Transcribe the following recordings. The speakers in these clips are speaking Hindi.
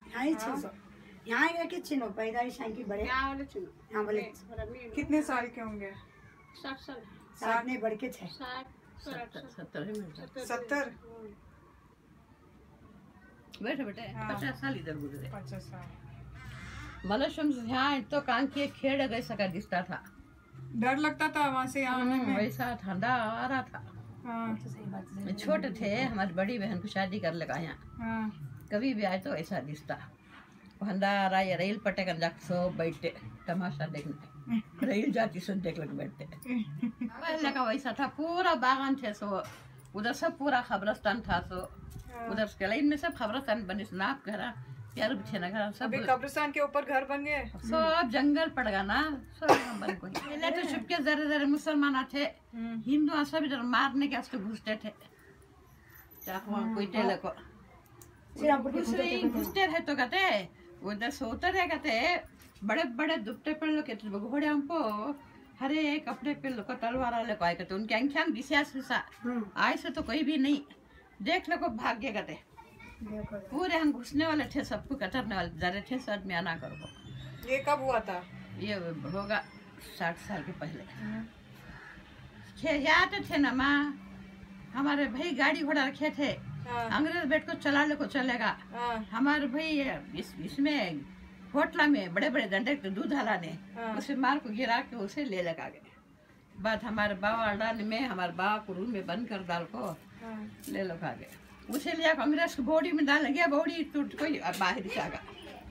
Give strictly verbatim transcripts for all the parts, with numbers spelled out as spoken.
यहाँ ही छह सौ यहाँ आएगा कि चिन्हो पैदाइश की बड़े यहाँ वाले चिन्हो यहाँ बोले कितने साल के होंगे? साठ साल साठ नहीं बढ़ के छह साठ सत्तर सत्तर बैठे बैठे पचास साल इधर गुजरे। पचास साल मलशम से यहाँ तो कान की खेड़ गई सका दिखता था। डर लगता था वहाँ से यहाँ आने में? वैसा ठंडा आ रहा था। हाँ। छोटे थे, हमारी बड़ी बहन को शादी कर लगा यहाँ। हाँ। कभी भी आए तो ऐसा दिखता अंधारा या रेल पटेकन जाके सो बैठते तमाशा देखने, रेल जाती सुन देख लग बैठते। पहले का वैसा था, पूरा बागान थे सो उधर सब पूरा खबरस्तान था सो उधर के लाइन में सब खबरस्तान बने नाप घरा यार थे ना घर सब। अभी कब्रिस्तान के ऊपर घर बन गए, सब जंगल पड़ गया ना, सब बन गए। पहले तो चुपके जरे जरे मुसलमान थे, हिंदू सब इधर मारने के वास्ते घुसते थे। कोई टेले को घुसते रहे तो कहते उधर सोते रहे कहते बड़े बड़े दुपटे पे लोग कहते घोड़े हमको हरे कपड़े पे लोग तलवार वाले को आए कहते उनके अंख्या विशेष विशा आए से तो कोई भी नहीं देख लो को भाग्य कहते। पूरे हम घुसने वाले थे, सबको कतरने वाले जरे थे, सब में आना करो। ये कब हुआ था? ये होगा साठ साल के पहले। आते थे ना माँ, हमारे भाई गाड़ी घोड़ा रखे थे। हाँ। अंग्रेज बैठ को चला ले को चलेगा। हाँ। हमारे भाई इस, इसमें होटला में बड़े बड़े डंडे दूध हलाने। हाँ। उसे मार को गिरा के उसे ले लगा गए। बाद हमारे बाबा डाल में हमारे बाबा को रूम में बंद कर डाल को हाँ। ले लगा गए। उसे लिया कांग्रेस की बॉडी में डाल गया, बॉडी टूट कोई बाहर से आ गया।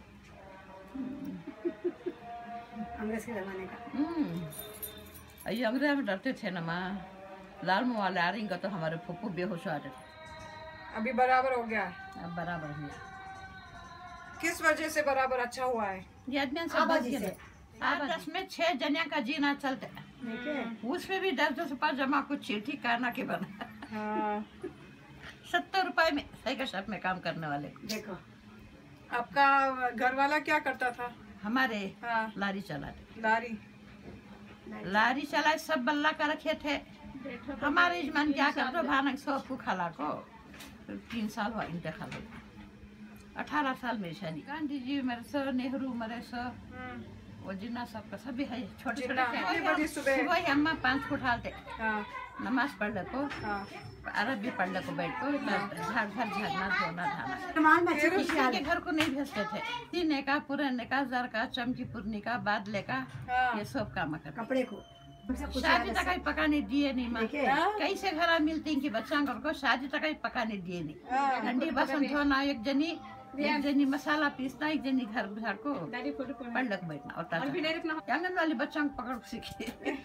अंग्रेज के जमाने का। हम्म ये अंग्रेज में डरते थे ना माँ, लाल मुँह वाले आ रही तो हमारे फूफू बेहोश आ रहे थे। अभी बराबर हो गया? अब बराबर हुआ। किस वजह से बराबर अच्छा हुआ है? ये आदमी आपस में छह जनिया का जीना चलते, उसमें भी दस दस रुपया जमा कुछ चिट्ठी करना के बना। हाँ। सत्तर रुपए में सही का शॉप में काम करने वाले। देखो आपका घर वाला क्या करता था? हमारे हाँ। लारी चलाते। लारी लारी चलाए, सब बल्ला का रखे थे। हमारे यजमान क्या करते भानक सौ खाला को तीन साल हुआ इंतकाल हो। अठारह साल में शादी। गांधी जी मरे सो, नेहरू मरे सो, वो जिन्ना सबका सभी है छोटे छोटे। सुबह अम्मा पाँच फुट हालते, नमाज पढ़ ले को, अरबी पढ़ ले को बैठ को, झाड़ घर झाड़ना धोना धाना। किसी के घर को नहीं भेजते थे। तीन का पुराने का जर का चमकी पुरनी का बादले का ये सब काम कर कपड़े को शादी तक ही पकाने दिए नहीं माँ। कैसे घर मिलती कि बच्चा को शादी तक ही पकाने दिए नहीं। ठंडी बसन धोना, एक जनी एक जनी मसाला पीसना, एक जनी घर घर को पढ़ बैठना और आंगन वाली बच्चा को पकड़ सीखे।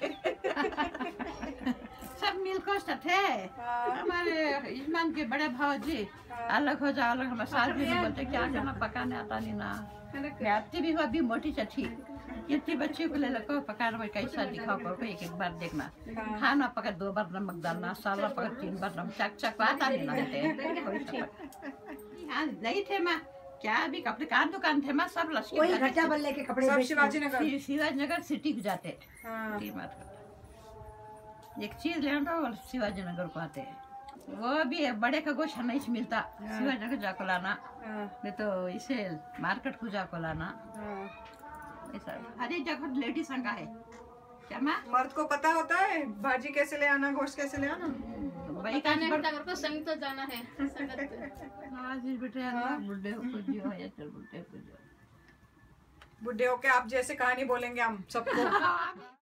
सब मिलकर थे। हमारे यजमान के बड़े भाव जी अलग हो जा अलग, हमारे सास भी नहीं बोलते क्या करना पकाने आता नहीं ना। आती भी हुआ भी मोटी चठी इतनी बच्ची को ले लो पकाना कैसा दिखाओ करो, एक एक बार देखना। खाना पका दो बार नमक डालना, साला पका तीन बार नमक, चक चक आता नहीं ना। हाँ नहीं थे माँ, क्या भी कपड़े का दुकान थे माँ, सब लश्कर घटा बल्ले के कपड़े शिवाजी नगर शिवाजी नगर सिटी को जाते। एक चीज लेना तो शिवाजी नगर को आते, वो भी बड़े का गोश्त नहीं मिलता। शिवाजी नगर जाको लाना, नहीं तो इसे मार्केट को जाको लाना। हर एक जगह लेडीज संगा है क्या माँ? मर्द को पता होता है भाजी कैसे ले आना, गोश्त कैसे ले आना। भाई काने बेटा घर को संग तो जाना है। हाँ जी बेटे, बुढ़े हो जो है चल बुढ़े हो जो। बुढ़े होके आप जैसे कहानी बोलेंगे हम सबको।